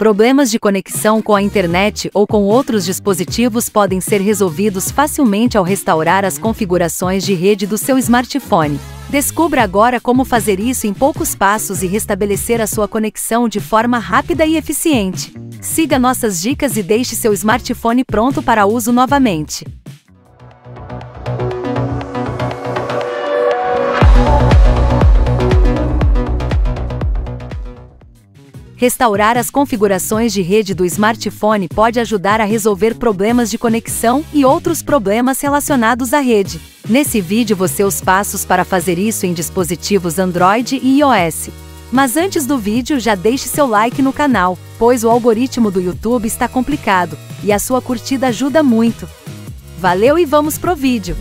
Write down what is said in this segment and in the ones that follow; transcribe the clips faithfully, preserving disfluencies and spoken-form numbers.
Problemas de conexão com a internet ou com outros dispositivos podem ser resolvidos facilmente ao restaurar as configurações de rede do seu smartphone. Descubra agora como fazer isso em poucos passos e restabelecer a sua conexão de forma rápida e eficiente. Siga nossas dicas e deixe seu smartphone pronto para uso novamente. Restaurar as configurações de rede do smartphone pode ajudar a resolver problemas de conexão e outros problemas relacionados à rede. Nesse vídeo você os passos para fazer isso em dispositivos Android e iOS. Mas antes do vídeo já deixe seu like no canal, pois o algoritmo do YouTube está complicado, e a sua curtida ajuda muito. Valeu e vamos pro vídeo!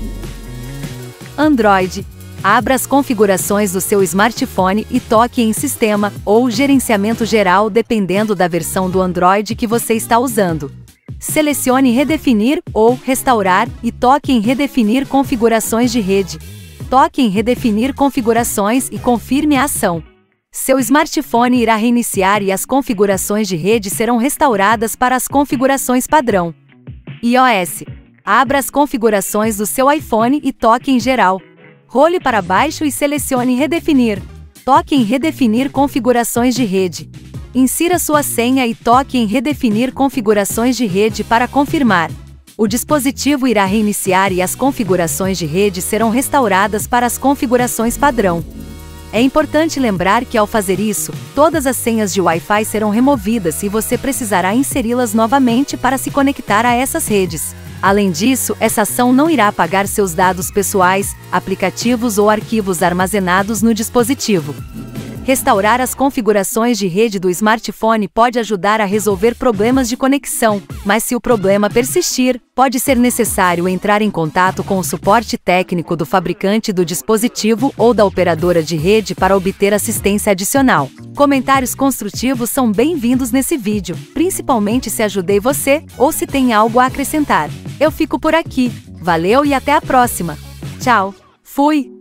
Android. Abra as configurações do seu smartphone e toque em Sistema ou Gerenciamento Geral dependendo da versão do Android que você está usando. Selecione Redefinir ou Restaurar e toque em Redefinir configurações de rede. Toque em Redefinir configurações e confirme a ação. Seu smartphone irá reiniciar e as configurações de rede serão restauradas para as configurações padrão. iOS. Abra as configurações do seu iPhone e toque em Geral. Role para baixo e selecione Redefinir. Toque em Redefinir configurações de rede. Insira sua senha e toque em Redefinir configurações de rede para confirmar. O dispositivo irá reiniciar e as configurações de rede serão restauradas para as configurações padrão. É importante lembrar que ao fazer isso, todas as senhas de Wi-Fi serão removidas e você precisará inseri-las novamente para se conectar a essas redes. Além disso, essa ação não irá apagar seus dados pessoais, aplicativos ou arquivos armazenados no dispositivo. Restaurar as configurações de rede do smartphone pode ajudar a resolver problemas de conexão, mas se o problema persistir, pode ser necessário entrar em contato com o suporte técnico do fabricante do dispositivo ou da operadora de rede para obter assistência adicional. Comentários construtivos são bem-vindos nesse vídeo, principalmente se ajudei você ou se tem algo a acrescentar. Eu fico por aqui. Valeu e até a próxima. Tchau. Fui!